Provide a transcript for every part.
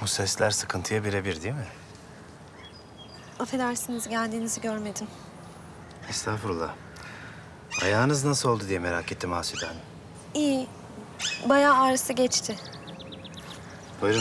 Bu sesler sıkıntıya birebir değil mi? Affedersiniz, geldiğinizi görmedim. Estağfurullah. Ayağınız nasıl oldu diye merak ettim Asude Hanım. İyi, bayağı ağrısı geçti. Buyurun.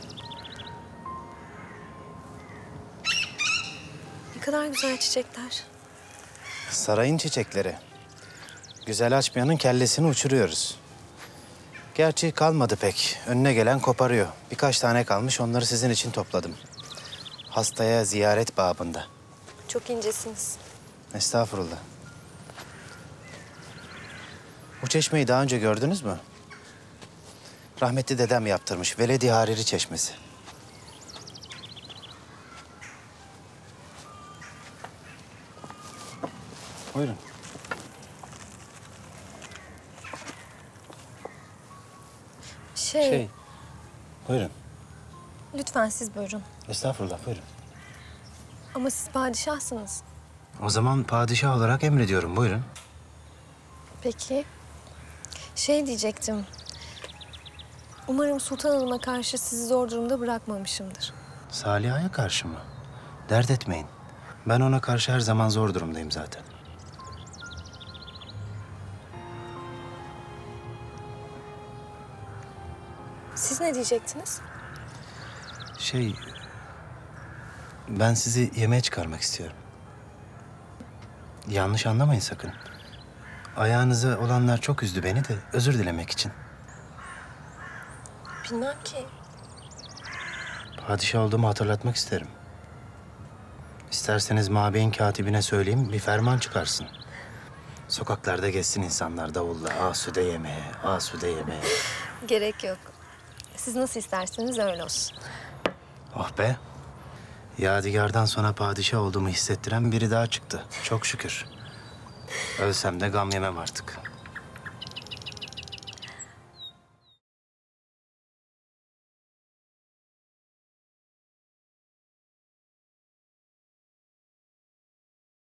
Ne kadar güzel çiçekler. Sarayın çiçekleri. Güzel açmayanın kellesini uçuruyoruz. Gerçi kalmadı pek. Önüne gelen koparıyor. Birkaç tane kalmış, onları sizin için topladım. Hastaya ziyaret babında. Çok incesiniz. Estağfurullah. Bu çeşmeyi daha önce gördünüz mü? Rahmetli dedem yaptırmış. Veledi Hariri Çeşmesi. Buyurun. Buyurun. Lütfen siz buyurun. Estağfurullah, buyurun. Ama siz padişahsınız. O zaman padişah olarak emrediyorum, buyurun. Peki. Diyecektim. Umarım Sultan Hanım'a karşı sizi zor durumda bırakmamışımdır. Saliha'ya karşı mı? Dert etmeyin. Ben ona karşı her zaman zor durumdayım zaten. Siz ne diyecektiniz? Ben sizi yemeğe çıkarmak istiyorum. Yanlış anlamayın sakın. Ayağınıza olanlar çok üzdü beni de özür dilemek için. Bilmem ki. Padişah olduğumu hatırlatmak isterim. İsterseniz Mabeyin katibine söyleyeyim, bir ferman çıkarsın. Sokaklarda gezsin insanlar davulla, asude yemeğe, asude yemeğe. Gerek yok. Siz nasıl isterseniz öyle olsun. Oh be! Yadigar'dan sonra padişah olduğumu hissettiren biri daha çıktı. Çok şükür. Ölsem de gam yemem artık.